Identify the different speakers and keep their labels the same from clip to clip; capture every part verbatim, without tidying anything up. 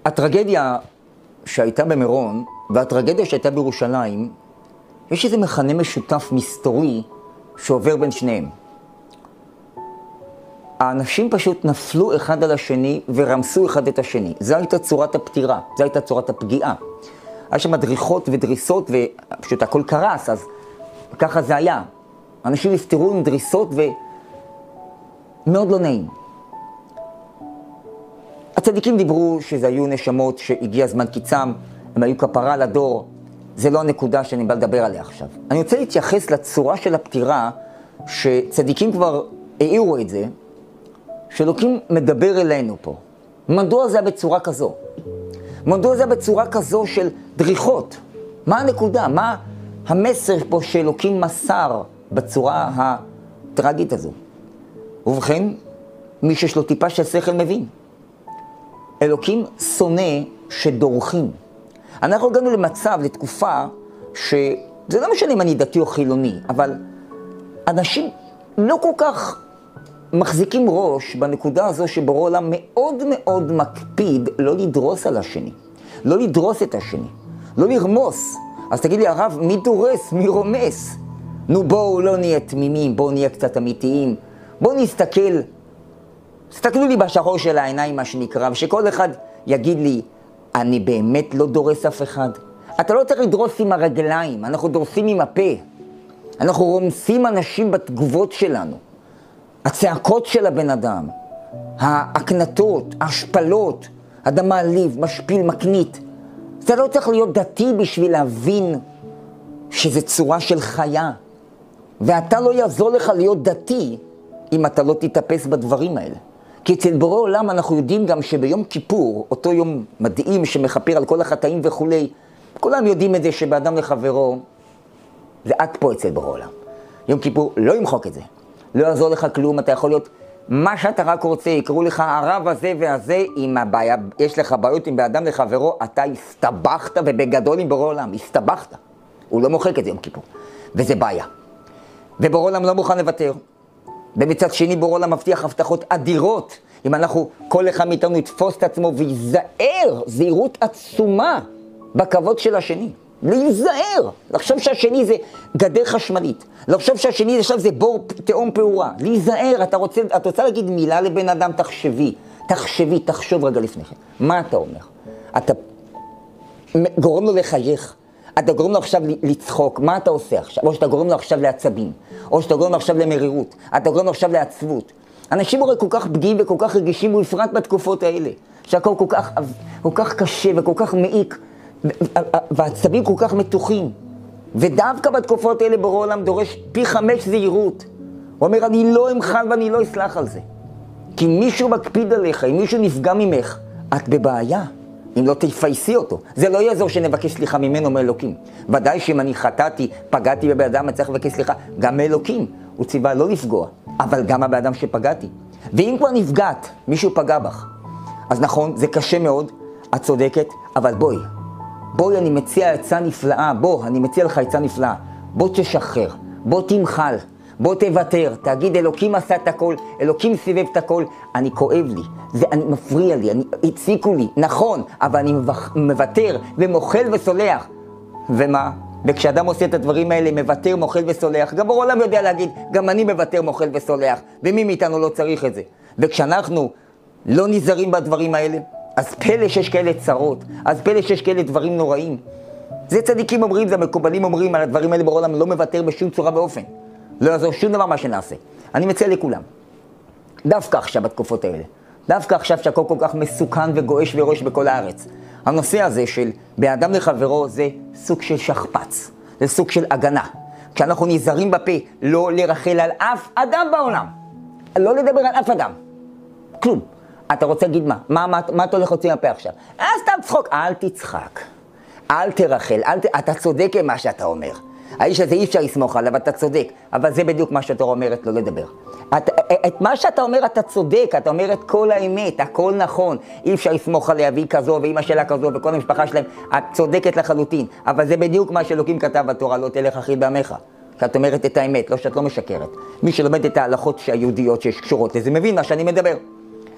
Speaker 1: הטרגדיה שהייתה במירון והטרגדיה שהייתה בירושלים, יש איזה מכנה משותף מסתורי שעובר בין שניהם. האנשים פשוט נפלו אחד על השני ורמסו אחד את השני. זו הייתה צורת הפטירה, זו הייתה צורת הפגיעה. היה שם דריכות ודריסות ופשוט הכל קרס, אז ככה זה היה. אנשים הפתרו עם דריסות ומאוד לא נעים. הצדיקים דיברו שזה היו נשמות שהגיע זמן קיצם, הם היו כפרה לדור. זה לא הנקודה שאני בא לדבר עליה עכשיו. אני רוצה להתייחס לצורה של הפטירה, שצדיקים כבר העירו את זה, שאלוקים מדבר אלינו פה. מדוע זה היה בצורה כזו? מדוע זה היה בצורה כזו של דריכות? מה הנקודה? מה המסר פה שאלוקים מסר בצורה הטרגית הזו? ובכן, מי שיש לו טיפה של שכל מבין. אלוקים שונא שדורכים. אנחנו הגענו למצב, לתקופה, שזה לא משנה אם אני דתי או חילוני, אבל אנשים לא כל כך מחזיקים ראש בנקודה הזו שבורא עולם מאוד מאוד מקפיד לא לדרוס על השני, לא לדרוס את השני, לא לרמוס. אז תגיד לי, הרב, מי דורס, מי רומס? נו בואו לא נהיה תמימים, בואו נהיה קצת אמיתיים, בואו נסתכל, תסתכלו לי בשחור של העיניים מה שנקרא, ושכל אחד יגיד לי, אני באמת לא דורס אף אחד. אתה לא צריך לדרוס עם הרגליים, אנחנו דורסים עם הפה. אנחנו רומסים אנשים בתגובות שלנו. הצעקות של הבן אדם, ההקנטות, ההשפלות, אדם מעליב, משפיל, מקנית. אתה לא צריך להיות דתי בשביל להבין שזה צורה של חיה. ואתה לא יעזור לך להיות דתי אם אתה לא תתאפס בדברים האלה. כי אצל בורא עולם אנחנו יודעים גם שביום כיפור, אותו יום מדהים שמחפר על כל החטאים וכולי, כולם יודעים את זה שבאדם לחברו, זה עד פה אצל בורא עולם. יום כיפור לא ימחוק את זה. לא יעזור לך כלום, אתה יכול להיות מה שאתה רק רוצה, יקראו לך הרב הזה והזה, אם הבעיה, יש לך בעיות עם באדם לחברו, אתה הסתבכת ובגדול עם בורא עולם, הסתבכת. הוא לא מוחק את זה יום כיפור, וזה בעיה. ובורא עולם לא מוכן לוותר. במצד שני בורא עולם מבטיח הבטחות אדירות, אם אנחנו, כל אחד מאיתנו יתפוס את עצמו ויזהר, זהירות עצומה בכבוד של השני. להיזהר, לחשוב שהשני זה גדר חשמלית, לחשוב שהשני עכשיו זה בור תאום פעורה, להיזהר, אתה רוצה, את רוצה להגיד מילה לבן אדם, תחשבי, תחשבי, תחשוב רגע לפני כן. מה אתה אומר? אתה גורם לו לחייך, אתה גורם לו עכשיו לצחוק, מה אתה עושה עכשיו? או שאתה גורם לו עכשיו לעצבים, או שאתה גורם לו עכשיו למרירות, אתה גורם לו עכשיו לעצבות. אנשים הרי כל כך פגיעים וכל כך רגישים, ובפרט בתקופות האלה, שהכל כל כך, כל כך קשה וכל כך מעיק, והעצבים כל כך מתוחים. ודווקא בתקופות האלה בורא עולם דורש פי חמש זהירות. הוא אומר, אני לא אמחל ואני לא אסלח על זה. כי מישהו מקפיד עליך, אם מישהו נפגע ממך, את בבעיה. אם לא תפייסי אותו. זה לא יעזור שנבקש סליחה ממנו מאלוקים. ודאי שאם אני חטאתי, פגעתי בבן אדם, אני צריך לבקש סליחה. גם מאלוקים, הוא ציווה לא לפגוע. אבל גם הבן אדם שפגעתי. ואם כבר נפגעת, מישהו פגע בך. אז נכון, זה קשה מאוד, את צודקת, אבל בואי. בואי, אני מציע עצה נפלאה, בוא, אני מציע לך עצה נפלאה. בוא תשחרר, בוא תמחל, בוא תוותר, תגיד אלוקים עשה את הכל, אלוקים סיבב את הכל, אני כואב לי, זה אני מפריע לי, אני, הציקו לי, נכון, אבל אני מוותר ומוחל וסולח. ומה? וכשאדם עושה את הדברים האלה, מוותר, מוחל וסולח, גם בעולם יודע להגיד, גם אני מוותר, מוחל וסולח, ומי מאיתנו לא צריך את זה. וכשאנחנו לא נזהרים בדברים האלה, אז פלא שיש כאלה צרות, אז פלא שיש כאלה דברים נוראים. זה צדיקים אומרים, זה מקובלים אומרים, על הדברים האלה בעולם לא מוותר בשום צורה באופן. לא יעזור שום דבר מה שנעשה. אני מציע לכולם, דווקא עכשיו בתקופות האלה, דווקא עכשיו שהכל כל כך מסוכן וגועש וראש בכל הארץ, הנושא הזה של באדם לחברו זה סוג של שכפץ, זה סוג של הגנה. כשאנחנו נזהרים בפה, לא לרחל על אף אדם בעולם, לא לדבר על אף אדם, כלום. אתה רוצה להגיד מה? מה, מה, מה אתה הולך להוציא מהפה עכשיו? אז סתם צחוק, אל תצחק, אל תרחל, אל ת... אתה צודק מה שאתה אומר. האיש הזה אי אפשר לסמוך עליו, אתה צודק, אבל זה בדיוק מה שאתה אומרת, לא לדבר. את, את מה שאתה אומר אתה צודק, אתה אומר את כל האמת, הכל נכון, אי אפשר לסמוך עליה, והיא כזו, ואמא שלה כזו, וכל המשפחה שלהם, את צודקת לחלוטין, אבל זה בדיוק מה שאלוקים כתב בתורה, לא תלך אחי בעמך. כי את אומרת את האמת, לא שאת לא משקרת. מי שלומד את ההלכות היהודיות שיש קשורות לזה, מבין מה שאני מדבר.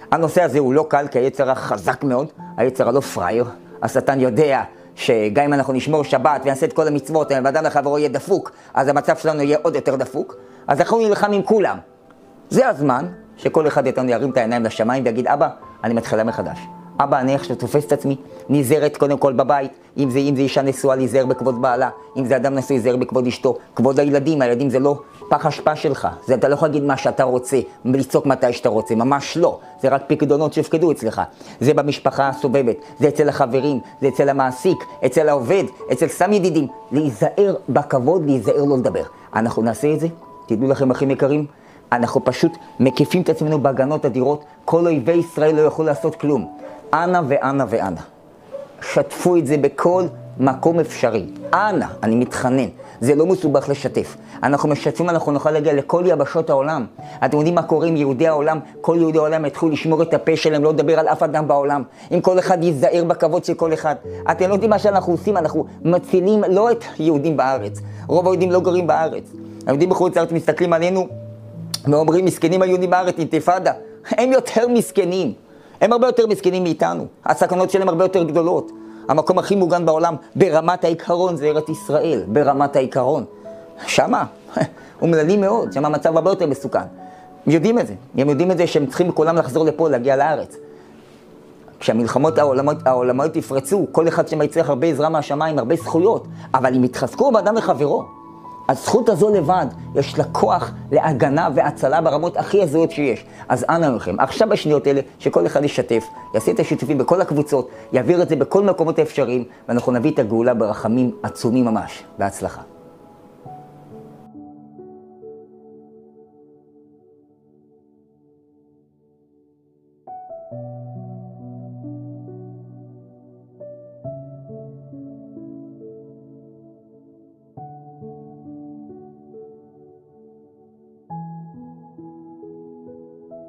Speaker 1: הנושא הזה הוא לא קל, כי היצר החזק מאוד, היצר הלא פרייר. השטן יודע שגם אם אנחנו נשמור שבת ונעשה את כל המצוות, ואדם לחברו יהיה דפוק, אז המצב שלנו יהיה עוד יותר דפוק. אז אנחנו נלחם עם כולם. זה הזמן שכל אחד איתנו ירים את העיניים לשמיים ויגיד, אבא, אני מתחילה מחדש. אבא, אני עכשיו תופס את עצמי, נזהרת קודם כל בבית, אם זה, אם זה אישה נשואה, להיזהר בכבוד בעלה, אם זה אדם נשוי, להיזהר בכבוד אשתו, כבוד הילדים, הילדים זה לא פח אשפה שלך, זה אתה לא יכול להגיד מה שאתה רוצה, לצעוק מתי שאתה רוצה, ממש לא, זה רק פקדונות שהפקדו אצלך, זה במשפחה הסובבת, זה אצל החברים, זה אצל המעסיק, אצל העובד, אצל סתם ידידים, להיזהר בכבוד, להיזהר לא לדבר. אנחנו נעשה את זה, תדעו לכם אחים יקרים, אנחנו פשוט מקיפים את עצמנו בהגנות אדירות, כל אויבי ישראל לא יכולו לעשות כלום. אנא ואנא ואנא. שתפו את זה בכל מקום אפשרי. אנא, אני מתחנן. זה לא מסובך לשתף. אנחנו משתפים, אנחנו נוכל להגיע לכל יבשות העולם. אתם יודעים מה קורה עם יהודי העולם? כל יהודי העולם יתחילו לשמור את הפה שלהם, לא לדבר על אף אדם בעולם. אם כל אחד ייזהר בכבוד של כל אחד. אתם לא יודעים מה שאנחנו עושים, אנחנו מצילים לא את יהודים בארץ. רוב היהודים לא גרים בארץ. היהודים בחוץ לארץ מסתכלים עלינו ואומרים, מסכנים היהודים בארץ, אינתיפאדה. הם יותר מסכנים. הם הרבה יותר מסכנים מאיתנו. הסכנות שלהם הרבה יותר גדולות. המקום הכי מוגן בעולם, ברמת העיקרון, זה ארץ ישראל. ברמת העיקרון. שמה, אומללים מאוד. שמה המצב הרבה יותר מסוכן. הם יודעים את זה. הם יודעים את זה שהם צריכים כולם לחזור לפה, להגיע לארץ. כשהמלחמות העולמות, העולמות יפרצו, כל אחד שם יצריך הרבה עזרה מהשמיים, הרבה זכויות. אבל אם יתחזקו באדם לחברו, הזכות הזו לבד, יש לה כוח להגנה והצלה ברמות הכי הזויות שיש. אז אנא מכם, עכשיו בשניות אלה, שכל אחד ישתף, יעשה את השיתופים בכל הקבוצות, יעביר את זה בכל מקומות האפשריים, ואנחנו נביא את הגאולה ברחמים עצומים ממש. בהצלחה.